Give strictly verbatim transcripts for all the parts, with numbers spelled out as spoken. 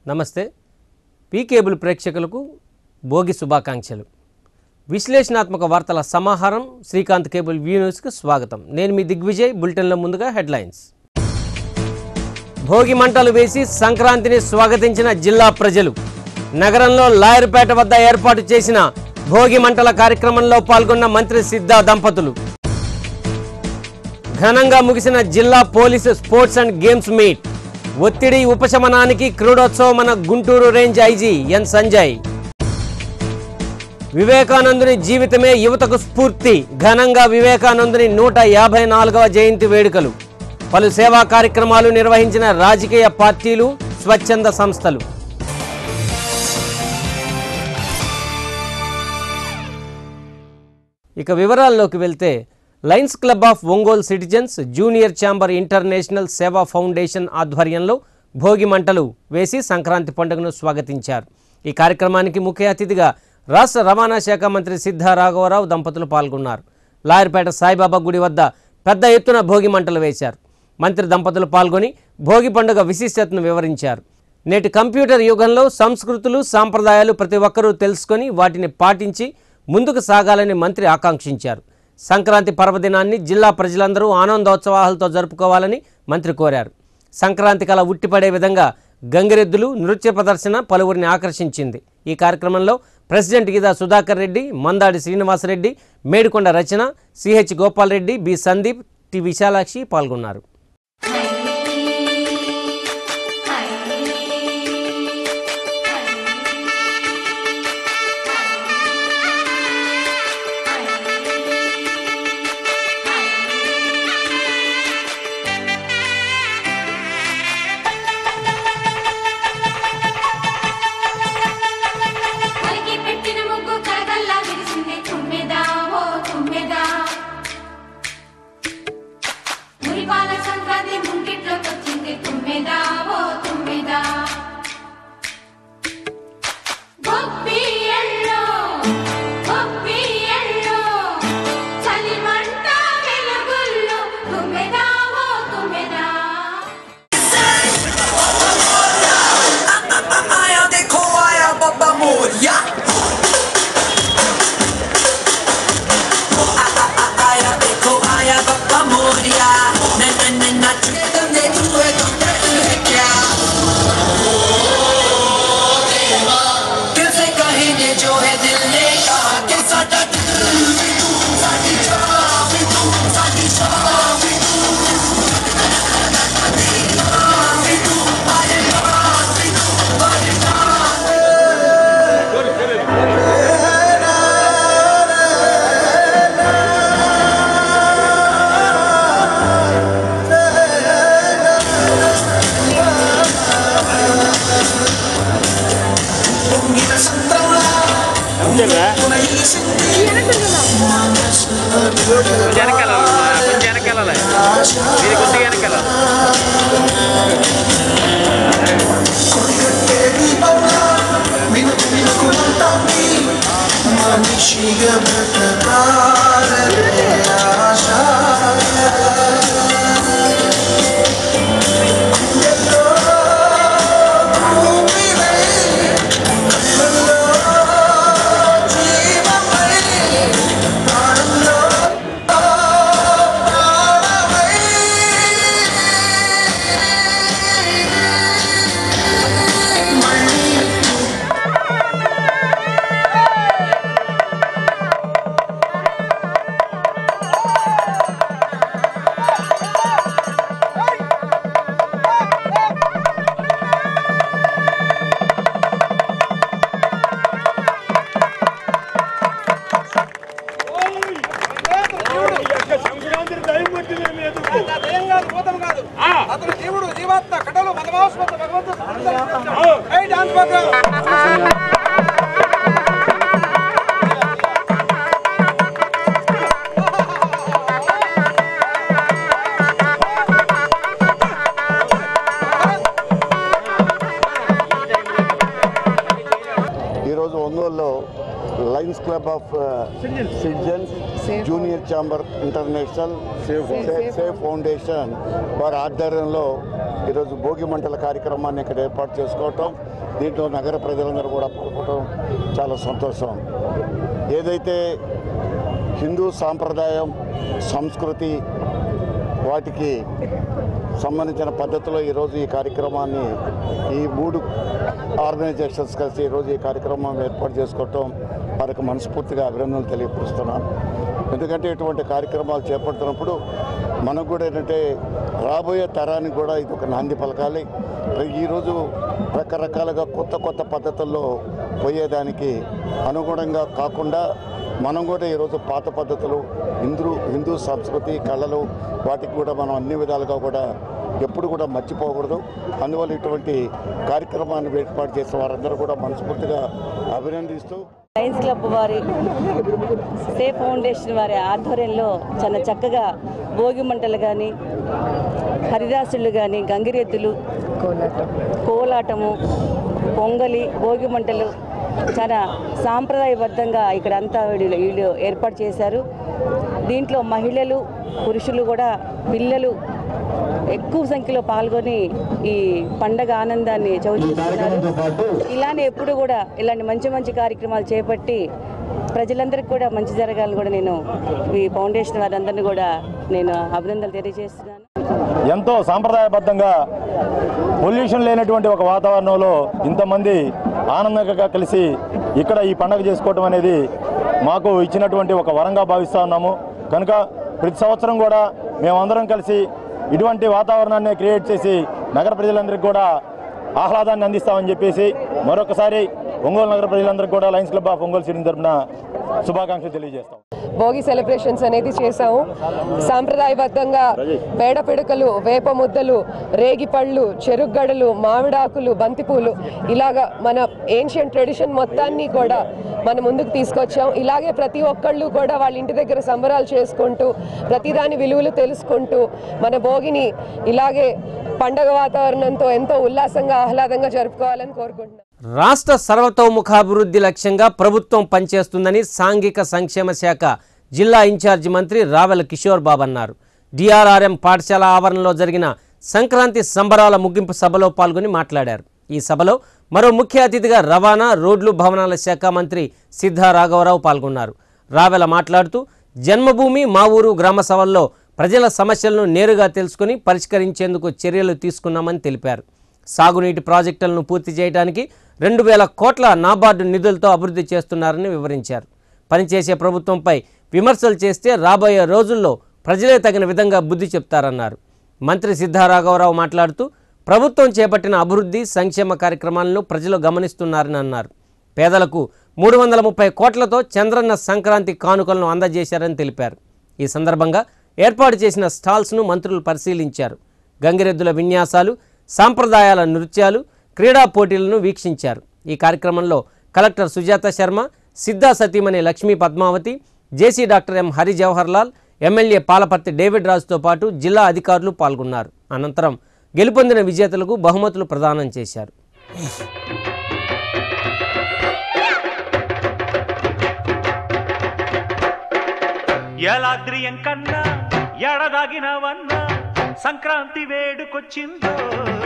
నమస్తే P cable ప్రేక్షకులకు భోగి శుభాకాంక్షలు. విశ్లేషణాత్మక వార్తల సమాహారం శ్రీకాంత్ కేబుల్ వ్యూ న్యూస్కు స్వాగతం. నేను మీ దిగ్విజయ్. బులెటిన్లో ముందుగా హెడ్లైన్స్. భోగి మంటలు వేసి సంక్రాంతిని స్వాగతించిన జిల్లా ప్రజలు. నగరంలో లాయర్పేట వద్ద ఏర్పాటు చేసిన భోగి మంటల కార్యక్రమంలో పాల్గొన్న మంత్రి సిద్ధా దంపతులు. ఘనంగా ముగిసిన జిల్లా police sports and games meet. ఒత్తిడి ఉపశమనానికి క్రీడోత్సవం మన Guntur range IG N Sanjay. వివేకానందుని జీవితమే యువతకు స్ఫూర్తి. ఘనంగా వివేకానందుని నూట యాభై నాలుగవ జయంతి వేడుకలు. పలు సేవా కార్యక్రమాలు నిర్వహించిన రాజకీయ పార్టీలు, స్వచ్ఛంద సంస్థలు. ఇక వివరాల్లోకి వెళ్తే, lions club of Ongole citizens, junior chamber international Seva foundation ఆధ్వర్యంలో భోగి మంటలు వేసి సంక్రాంతి పండుగను స్వాగతించారు. ఈ కార్యక్రమానికి ముఖ్య అతిథిగా రాష్ట్ర రవాణా శాఖ మంత్రి సిద్ధా రాఘవరావు దంపతులు పాల్గొన్నారు. లాయర్పేట సాయిబాబా గుడి వద్ద పెద్ద ఎత్తున భోగి మంటలు వేశారు. మంత్రి దంపతులు పాల్గొని భోగి పండుగ విశిష్టతను వివరించారు. నేటి కంప్యూటర్ యుగంలో సంస్కృతులు, సాంప్రదాయాలు ప్రతి ఒక్కరూ తెలుసుకొని వాటిని పాటించి ముందుకు సాగాలని మంత్రి ఆకాంక్షించారు. సంక్రాంతి పర్వదినాన్ని జిల్లా ప్రజలందరూ ఆనందోత్సవాలతో జరుపుకోవాలని మంత్రి కోరారు. సంక్రాంతి కళ ఉట్టిపడే విధంగా గంగిరెద్దులు నృత్య ప్రదర్శన పలువురిని ఆకర్షించింది. ఈ కార్యక్రమంలో president Gida Sudhakar Reddy, Mandadi Srinivasa Reddy, Medikonda Rachana, CH Gopal Reddy, B Sandeep, T Visalakshi పాల్గొన్నారు. ఈరోజు ఒంగోలులో lions club of citizens, junior chamber international safe foundation వారి ఆధ్వర్యంలో ఈరోజు భోగి మంటల కార్యక్రమాన్ని ఇక్కడ ఏర్పాటు చేసుకోవటం దీంట్లో నగర ప్రజలందరూ కూడా పాల్గొనడం చాలా సంతోషం. ఏదైతే హిందూ సాంప్రదాయం సంస్కృతి వాటికి సంబంధించిన పద్ధతిలో ఈరోజు ఈ కార్యక్రమాన్ని ఈ మూడు ఆర్గనైజేషన్స్ కలిసి ఈరోజు ఈ కార్యక్రమం ఏర్పాటు చేసుకోవటం వారికి మనస్ఫూర్తిగా అభినందనలు తెలియపరుస్తున్నాను. ఎందుకంటే ఇటువంటి కార్యక్రమాలు చేపడుతున్నప్పుడు మనకు కూడా ఏంటంటే రాబోయే తరానికి కూడా ఇది ఒక నాంది పలకాలి. ఈరోజు రకరకాలుగా కొత్త కొత్త పద్ధతుల్లో పోయేదానికి అనుగుణంగా కాకుండా మనం కూడా ఈరోజు పాత పద్ధతులు హిందూ హిందూ సంస్కృతి కళలు వాటికి కూడా మనం అన్ని విధాలుగా కూడా ఎప్పుడు కూడా మర్చిపోకూడదు. అందువల్ల ఇటువంటి కార్యక్రమాన్ని ఏర్పాటు చేసిన వారందరూ కూడా మనస్ఫూర్తిగా అభినందిస్తూ లయన్స్ క్లబ్ వారి సేఫ్ ఫౌండేషన్ వారి ఆధ్వర్యంలో చాలా చక్కగా భోగి మంటలు కానీ హరిదాసులు కానీ గంగిరెద్దులు కోలాటము పొంగలి భోగి మంటలు చాలా సాంప్రదాయబద్ధంగా ఇక్కడ అంతా వీళ్ళు వీళ్ళు ఏర్పాటు చేశారు. దీంట్లో మహిళలు పురుషులు కూడా పిల్లలు ఎక్కువ సంఖ్యలో పాల్గొని ఈ పండగ ఆనందాన్ని చవిచూస్తున్నారు. ఇలానే ఎప్పుడు కూడా ఇలాంటి మంచి మంచి కార్యక్రమాలు చేపట్టి ప్రజలందరికీ కూడా మంచి జరగాలని కూడా నేను ఈ ఫౌండేషన్ వారందరినీ కూడా నేను అభినందనలు తెలియజేస్తున్నాను. ఎంతో సాంప్రదాయబద్ధంగా పొల్యూషన్ లేనటువంటి ఒక వాతావరణంలో ఇంతమంది ఆనందంగా కలిసి ఇక్కడ ఈ పండుగ చేసుకోవటం అనేది మాకు ఇచ్చినటువంటి ఒక వరంగా భావిస్తూ ఉన్నాము. కనుక ప్రతి సంవత్సరం కూడా మేమందరం కలిసి ఇటువంటి వాతావరణాన్ని క్రియేట్ చేసి నగర ప్రజలందరికీ కూడా ఆహ్లాదాన్ని అందిస్తామని చెప్పేసి మరొకసారి ఒంగోలు నగర ప్రజలందరికీ కూడా lions club of Ongole city తరఫున శుభాకాంక్షలు తెలియజేస్తాం. భోగి సెలబ్రేషన్స్ అనేది చేసాము. సాంప్రదాయబద్ధంగా పేడ పిడకలు, వేప ముద్దలు, రేగిపళ్ళు, చెరుగ్గడలు, మామిడాకులు, బంతిపూలు ఇలాగా మన ఏన్షియంట్ ట్రెడిషన్ మొత్తాన్ని కూడా మన ముందుకు తీసుకొచ్చాం. ఇలాగే ప్రతి ఒక్కళ్ళు కూడా వాళ్ళ ఇంటి దగ్గర సంబరాలు చేసుకుంటూ ప్రతిదాని విలువలు తెలుసుకుంటూ మన భోగిని ఇలాగే పండగ వాతావరణంతో ఎంతో ఉల్లాసంగా ఆహ్లాదంగా జరుపుకోవాలని కోరుకుంటున్నాం. రాష్ట్ర సర్వతోముఖాభివృద్ధి లక్ష్యంగా ప్రభుత్వం పనిచేస్తుందని సాంఘిక సంక్షేమ శాఖ జిల్లా ఇన్ఛార్జి మంత్రి రావెల కిషోర్ బాబు అన్నారు. డిఆర్ఆర్ఎం పాఠశాల ఆవరణలో జరిగిన సంక్రాంతి సంబరాల ముగింపు సభలో పాల్గొని మాట్లాడారు. ఈ సభలో మరో ముఖ్య అతిథిగా రవాణా రోడ్లు భవనాల శాఖ మంత్రి సిద్ధా రాఘవరావు పాల్గొన్నారు. రావెల మాట్లాడుతూ జన్మభూమి మా ఊరు గ్రామ సభల్లో ప్రజల సమస్యలను నేరుగా తెలుసుకుని పరిష్కరించేందుకు చర్యలు తీసుకున్నామని తెలిపారు. సాగునీటి ప్రాజెక్టులను పూర్తి చేయడానికి రెండు వేల కోట్ల నాబార్డు నిధులతో అభివృద్ధి చేస్తున్నారని వివరించారు. పనిచేసే ప్రభుత్వంపై విమర్శలు చేస్తే రాబోయే రోజుల్లో ప్రజలే తగిన విధంగా బుద్ధి చెప్తారన్నారు. మంత్రి సిద్ధా రాఘవరావు మాట్లాడుతూ ప్రభుత్వం చేపట్టిన అభివృద్ధి సంక్షేమ కార్యక్రమాలను ప్రజలు గమనిస్తున్నారని అన్నారు. పేదలకు మూడు వందల ముప్పై కోట్లతో చంద్రన్న సంక్రాంతి కానుకలను అందజేశారని తెలిపారు. ఈ సందర్భంగా ఏర్పాటు చేసిన స్టాల్స్ను మంత్రులు పరిశీలించారు. గంగిరెద్దుల విన్యాసాలు, సాంప్రదాయాల నృత్యాలు, క్రీడా పోటీలను వీక్షించారు. ఈ కార్యక్రమంలో కలెక్టర్ సుజాత శర్మ, సిద్ధా సతీమణి Lakshmi Padmavathi, JC doctor M Hari Jawaharlal, MLA Palaparthi David రాజుతో పాటు జిల్లా అధికారులు పాల్గొన్నారు. అనంతరం గెలుపొందిన విజేతలకు బహుమతులు ప్రదానం చేశారు. ఎలాద్రియం కన్నా ఎడదాగినవన్నా సంక్రాంతి వేడుకొచ్చిందో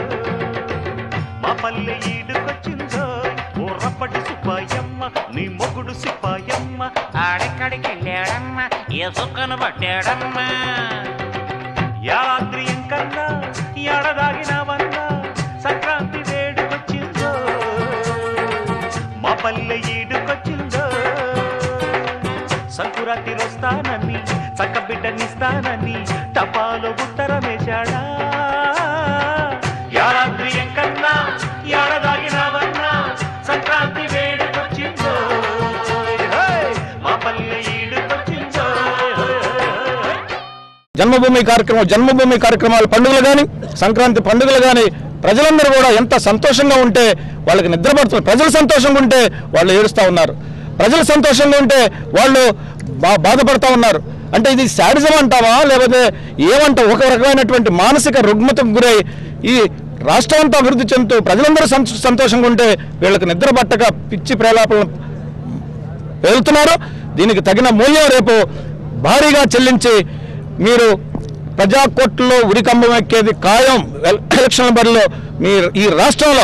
మా పల్లె ఈడుకొచ్చిందో ఓ రప్పటి సుబ్బాయమ్మ నీ మొగుడు సిప్పాయమ్మ ఆడెక్కడికి వెళ్ళాడమ్మ ఏ సుక్కను పట్టాడమ్మ ఎలాద్రియం కన్నా ఎడదాగినవన్నా సంక్రాంతి వేడుకొచ్చిందో మా పల్లె ఈడుకొచ్చిందో సంకురాతి వస్తానని చక్క బిడ్డనిస్తానని టపాలో ఉత్తరమేశాడా యారాద్రియం కన్నా యాడదాగినవన్నా సంక్రాంతి వేడుకొచ్చిందో మా పల్లె ఈడుకొచ్చిందో. జన్మభూమి కార్యక్రమం జన్మభూమి కార్యక్రమాలు పండుగలు కానీ సంక్రాంతి పండుగలు కానీ ప్రజలందరూ కూడా ఎంత సంతోషంగా ఉంటే వాళ్ళకి నిద్ర పడుతున్నారు. ప్రజలు సంతోషంగా ఉంటే వాళ్ళు ఏడుస్తూ ఉన్నారు. ప్రజలు సంతోషంగా ఉంటే వాళ్ళు బా బాధపడుతూ ఉన్నారు. అంటే ఇది శాడిజం అంటావా లేకపోతే ఏమంటావు? ఒక రకమైనటువంటి మానసిక రుగ్మతకు గురై ఈ రాష్ట్రం అంతా అభివృద్ధి చెందుతూ ప్రజలందరూ సంతోషంగా ఉంటే వీళ్ళకి నిద్ర పట్టక పిచ్చి ప్రేలాపనలు పేలుతున్నారు. దీనికి తగిన మూల్యం రేపు భారీగా చెల్లించి మీరు ప్రజాకోర్టులో ఉరికంబం ఎక్కేది ఖాయం. ఎలక్షన్ బరిలో మీరు ఈ రాష్ట్రంలో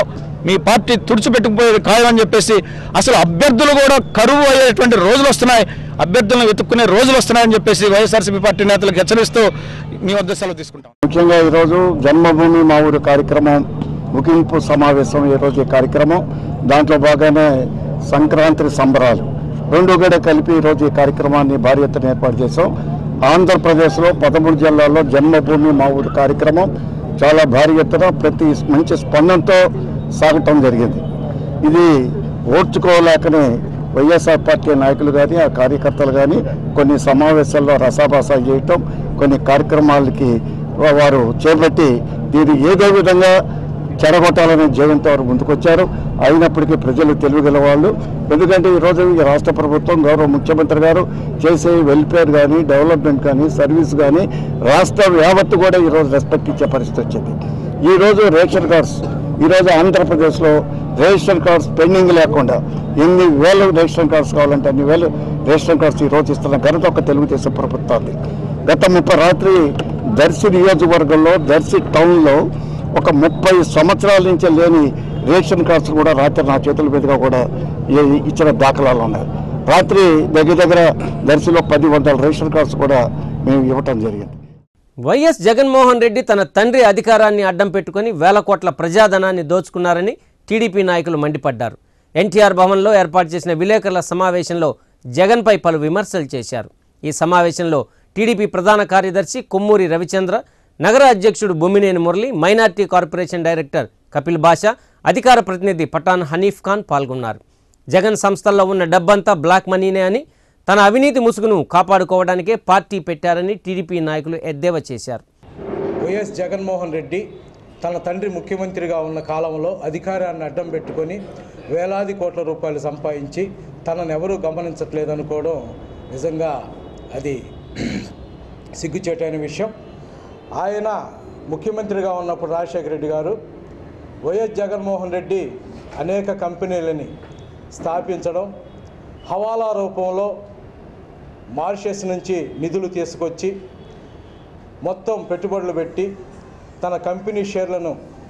మీ పార్టీ తుడిచిపెట్టుకుపోయేది ఖాయమని చెప్పేసి అసలు అభ్యర్థులు కూడా కరువు అయ్యేటువంటి రోజులు వస్తున్నాయి, అభ్యర్థులను వెతుక్కునే రోజులు వస్తున్నాయని చెప్పేసి వైఎస్ఆర్సీపీ పార్టీ నేతలకు హెచ్చరిస్తూ మీ వద్ద సెలవు తీసుకుంటాం. ముఖ్యంగా ఈరోజు జన్మభూమి మా ఊరు కార్యక్రమం ముగింపు సమావేశం ఈరోజు ఈ కార్యక్రమం. దాంట్లో భాగంగానే సంక్రాంతి సంబరాలు రెండు కూడా కలిపి ఈరోజు ఈ కార్యక్రమాన్ని భారీ ఎత్తున ఏర్పాటు చేశాం. ఆంధ్రప్రదేశ్లో పదమూడు జిల్లాల్లో జన్మభూమి మా ఊరు కార్యక్రమం చాలా భారీ ఎత్తున ప్రతి మంచి స్పందనతో సాగటం జరిగింది. ఇది ఓర్చుకోలేకనే వైఎస్ఆర్ పార్టీ నాయకులు కానీ ఆ కార్యకర్తలు కానీ కొన్ని సమావేశాల్లో రసాభాసా చేయటం, కొన్ని కార్యక్రమాలకి వారు చేపట్టి దీన్ని ఏదో విధంగా చెడగొట్టాలనే జయంతో వారు ముందుకొచ్చారు. అయినప్పటికీ ప్రజలు తెలివిగల వాళ్ళు. ఎందుకంటే ఈరోజు ఈ రాష్ట్ర ప్రభుత్వం గౌరవ ముఖ్యమంత్రి గారు చేసే వెల్ఫేర్ కానీ డెవలప్మెంట్ కానీ సర్వీస్ కానీ రాష్ట్ర యావత్తు కూడా ఈరోజు రెస్పెక్ట్ ఇచ్చే పరిస్థితి వచ్చింది. ఈరోజు రేషన్ కార్డ్స్ ఈరోజు ఆంధ్రప్రదేశ్లో రేషన్ కార్డ్స్ పెండింగ్ లేకుండా ఎన్ని వేలు రేషన్ కార్డ్స్ కావాలంటే అన్ని వేలు రేషన్ కార్డ్స్ ఈరోజు ఇస్తున్న ఘనత ఒక తెలుగుదేశం ప్రభుత్వాన్ని. గత ముప్పై రాత్రి దర్శి నియోజకవర్గంలో దర్శి టౌన్లో ఒక ముప్పై సంవత్సరాల నుంచి లేని రేషన్ కార్డ్స్ కూడా రాత్రి నా చేతుల మీదుగా కూడా ఇచ్చిన దాఖలాలు ఉన్నాయి. రాత్రి దగ్గర దగ్గర దర్శిలో పది వందల రేషన్ కార్డ్స్ కూడా మేము ఇవ్వటం జరిగింది. వైఎస్ జగన్మోహన్ రెడ్డి తన తండ్రి అధికారాన్ని అడ్డం పెట్టుకుని వేల కోట్ల ప్రజాధనాన్ని దోచుకున్నారని టీడీపీ నాయకులు మండిపడ్డారు. ఎన్టీఆర్ భవన్లో ఏర్పాటు చేసిన విలేకరుల సమావేశంలో జగన్పై పలు విమర్శలు చేశారు. ఈ సమావేశంలో టీడీపీ ప్రధాన కార్యదర్శి కొమ్మూరి రవిచంద్ర, నగర అధ్యక్షుడు Bommineni Murali, minority corporation director Kapil Basha, అధికార ప్రతినిధి పఠాన్ హనీఫ్ ఖాన్ పాల్గొన్నారు. జగన్ సంస్థల్లో ఉన్న డబ్బంతా బ్లాక్ మనీనే అని, తన అవినీతి ముసుగును కాపాడుకోవడానికే పార్టీ పెట్టారని టీడీపీ నాయకులు ఎద్దేవా చేశారు. వైఎస్ జగన్మోహన్ రెడ్డి తన తండ్రి ముఖ్యమంత్రిగా ఉన్న కాలంలో అధికారాన్ని అడ్డం పెట్టుకొని వేలాది కోట్ల రూపాయలు సంపాదించి తనను ఎవరూ గమనించట్లేదనుకోవడం నిజంగా అది సిగ్గుచేటైన విషయం. ఆయన ముఖ్యమంత్రిగా ఉన్నప్పుడు రాజశేఖర రెడ్డి గారు వైఎస్ జగన్మోహన్ రెడ్డి అనేక కంపెనీలని స్థాపించడం, హవాలా రూపంలో మారిషస్ నుంచి నిధులు తీసుకొచ్చి మొత్తం పెట్టుబడులు పెట్టి తన కంపెనీ షేర్లను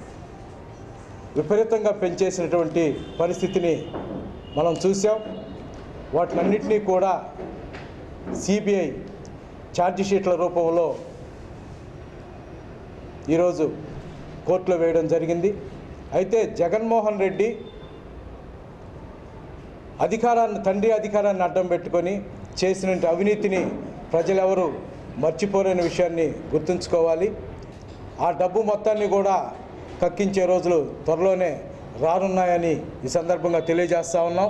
విపరీతంగా పెంచేసినటువంటి పరిస్థితిని మనం చూసాం. వాటినన్నింటినీ కూడా సిబిఐ ఛార్జీ షీట్ల రూపంలో ఈరోజు కోర్టులో వేయడం జరిగింది. అయితే జగన్మోహన్ రెడ్డి అధికారాన్ని తండ్రి అధికారాన్ని అడ్డం పెట్టుకొని చేసిన అవినీతిని ప్రజలెవరూ మర్చిపోలేని విషయాన్ని గుర్తుంచుకోవాలి. ఆ డబ్బు మొత్తాన్ని కూడా కక్కించే రోజులు త్వరలోనే రానున్నాయని ఈ సందర్భంగా తెలియజేస్తూ ఉన్నాం.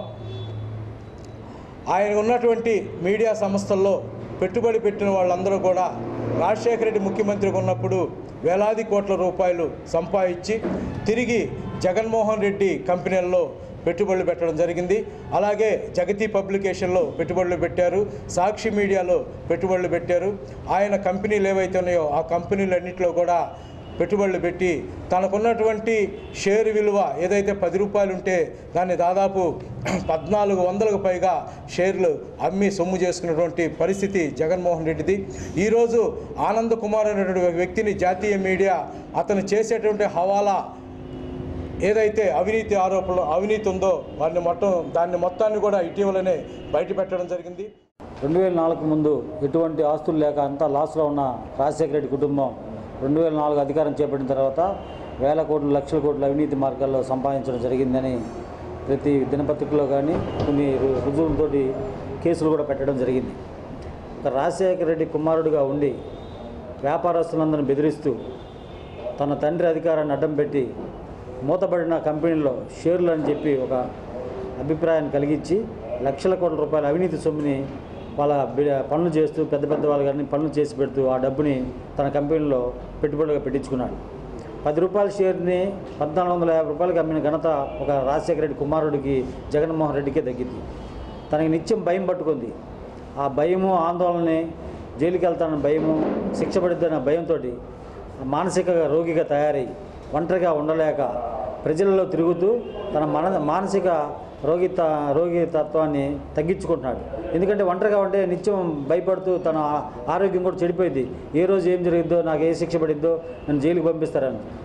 ఆయన ఉన్నటువంటి మీడియా సంస్థల్లో పెట్టుబడి పెట్టిన వాళ్ళందరూ కూడా రాజశేఖర రెడ్డి ముఖ్యమంత్రిగా ఉన్నప్పుడు వేలాది కోట్ల రూపాయలు సంపాదించి తిరిగి జగన్మోహన్ రెడ్డి కంపెనీల్లో పెట్టుబడులు పెట్టడం జరిగింది. అలాగే జగతి పబ్లికేషన్లో పెట్టుబడులు పెట్టారు, సాక్షి మీడియాలో పెట్టుబడులు పెట్టారు. ఆయన కంపెనీలు ఏవైతే ఉన్నాయో ఆ కంపెనీలన్నింటిలో కూడా పెట్టుబడులు పెట్టి తనకున్నటువంటి షేర్ విలువ ఏదైతే పది రూపాయలు ఉంటే దాన్ని దాదాపు పద్నాలుగు వందలకు పైగా షేర్లు అమ్మి సొమ్ము చేసుకున్నటువంటి పరిస్థితి జగన్మోహన్ రెడ్డిది. ఈరోజు ఆనంద్ కుమార్ అనేటువంటి వ్యక్తిని జాతీయ మీడియా అతను చేసేటువంటి హవాలా ఏదైతే అవినీతి ఆరోపణలు అవినీతి ఉందో వారిని మొత్తం దాన్ని మొత్తాన్ని కూడా ఇటీవలనే బయట పెట్టడం జరిగింది. రెండు వేల నాలుగు ముందు ఎటువంటి ఆస్తులు లేక అంతా లాస్లో ఉన్న రాజశేఖర రెడ్డి కుటుంబం రెండు వేల నాలుగు అధికారం చేపట్టిన తర్వాత వేల కోట్లు లక్షల కోట్ల అవినీతి మార్గాల్లో సంపాదించడం జరిగిందని ప్రతి దినపత్రికలో కానీ కొన్ని రుజువులతో కేసులు కూడా పెట్టడం జరిగింది. ఒక రాజశేఖర రెడ్డి కుమారుడిగా ఉండి వ్యాపారస్తులందరినీ బెదిరిస్తూ తన తండ్రి అధికారాన్ని అడ్డం పెట్టి మూతబడిన కంపెనీల్లో షేర్లు అని చెప్పి ఒక అభిప్రాయాన్ని కలిగించి లక్షల కోట్ల రూపాయల అవినీతి సొమ్ముని వాళ్ళ పనులు చేస్తూ పెద్ద పెద్ద వాళ్ళు కానీ పనులు చేసి పెడుతూ ఆ డబ్బుని తన కంపెనీలో పెట్టుబడిగా పెట్టించుకున్నాడు. పది రూపాయల షేర్ని పద్నాలుగు వందల యాభై రూపాయలకి అమ్మిన ఘనత ఒక రాజశేఖర రెడ్డి కుమారుడికి జగన్మోహన్ రెడ్డికే తగ్గింది. తనకి నిత్యం భయం పట్టుకుంది. ఆ భయము ఆందోళనని జైలుకి వెళ్తానన్న భయము శిక్ష పడిద్దన్న భయంతో మానసిక రోగిగా తయారై ఒంటరిగా ఉండలేక ప్రజలలో తిరుగుతూ తన మన మానసిక రోగి రోగి తత్వాన్ని తగ్గించుకుంటున్నాడు. ఎందుకంటే ఒంటరిగా ఉంటే నిత్యం భయపడుతూ తన ఆరోగ్యం కూడా చెడిపోయింది. ఏ రోజు ఏం జరిగిద్దో, నాకు ఏ శిక్ష పడిద్దో, నన్ను జైలుకి పంపిస్తారని.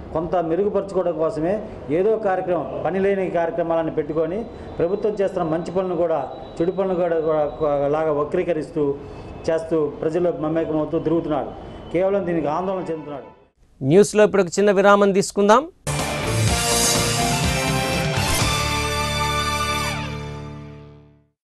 కొంత మెరుగుపరచుకోవడం కోసమే ఏదో కార్యక్రమం పని లేని కార్యక్రమాలను పెట్టుకొని ప్రభుత్వం చేస్తున్న మంచి పనులను కూడా చెడు పనులు కూడా లాగా వక్రీకరిస్తూ చేస్తూ ప్రజలు మమేకమవుతూ తిరుగుతున్నాడు. కేవలం దీనికి ఆందోళన చెందుతున్నాడు. న్యూస్లో ఇప్పుడు ఒక చిన్న విరామం తీసుకుందాం.